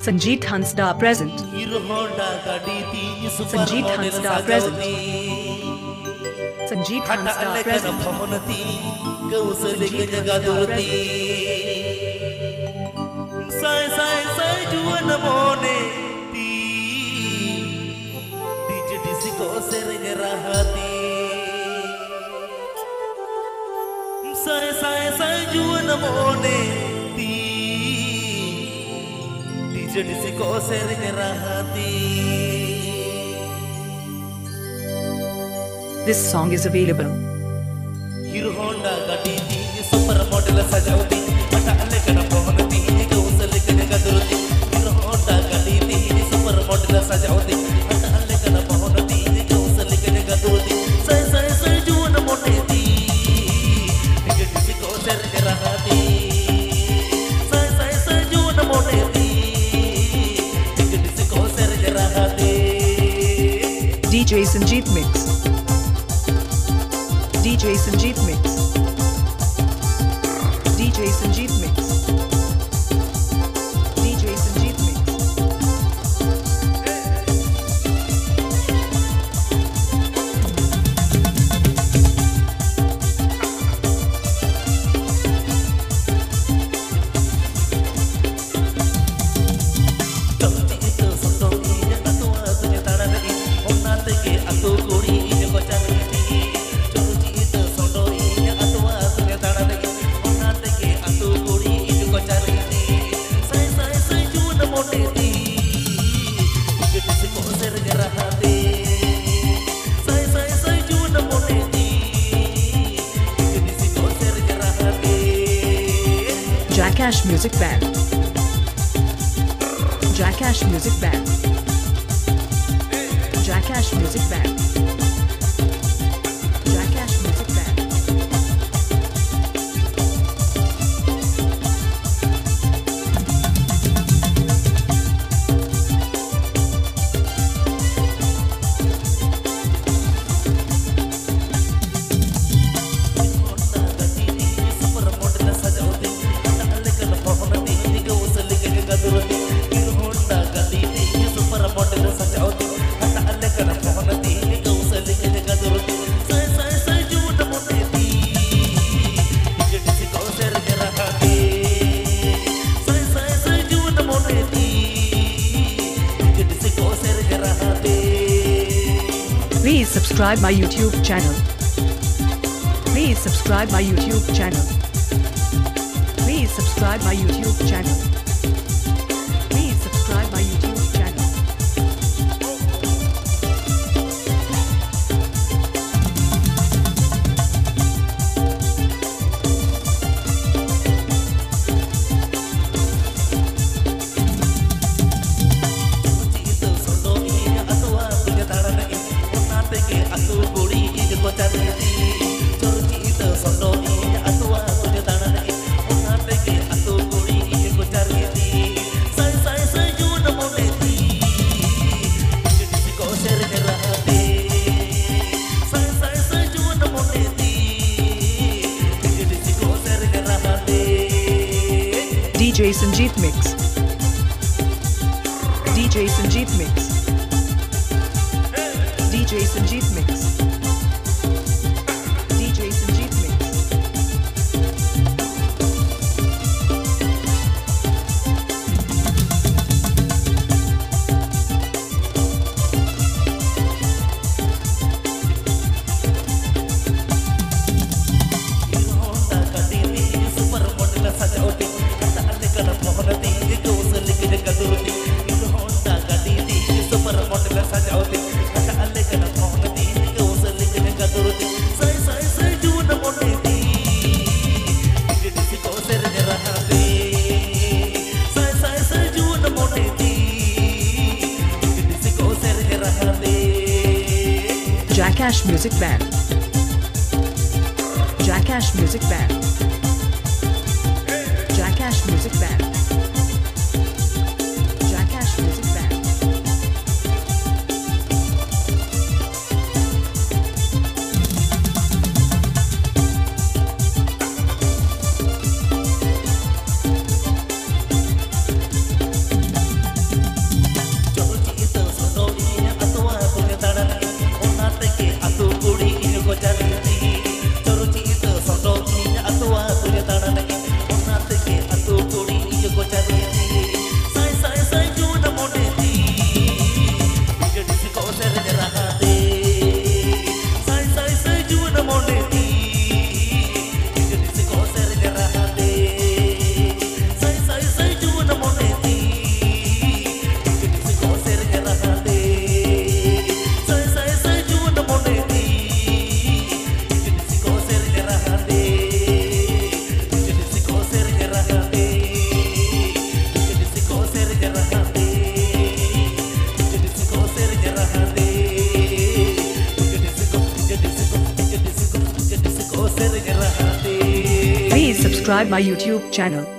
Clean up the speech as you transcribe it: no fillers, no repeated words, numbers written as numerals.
Sanjit Hansda present. Sanjit Hansda present. Sanjit Hansda present. Sanjit Hansda present. Sai sai sai juan mone ti DJ disco sereng rahati sai sai sai juan mone ti DJ disco sereng rahati. This song is available. Hero Honda Gadi Ting super model sajauti ata lekana pohonati sajauti ata lekana pohonati kausal lekane gadurti sai sai sai juan moneti DJ disco sereng rahati sai sai sai juan moneti DJ disco sereng rahati. DJ Sanjit Mix. DJ Sanjit Mix. DJ Sanjit Mix. DJ Sanjit Mix. Jhakas Music Band. Jhakas Music Band. Jhakas Music Band. Jhakas Music Band. Please subscribe my YouTube channel. Please subscribe my YouTube channel. Please subscribe my YouTube channel. Please subscribe my YouTube channel. DJ Sanjit Mix. DJ Sanjit Mix. DJ Sanjit Mix. DJ Sanjit Mix. Jhakas Music Band. Jhakas Music Band. Jhakas Music Band. Jhakas Music Band. subscribe my YouTube channel.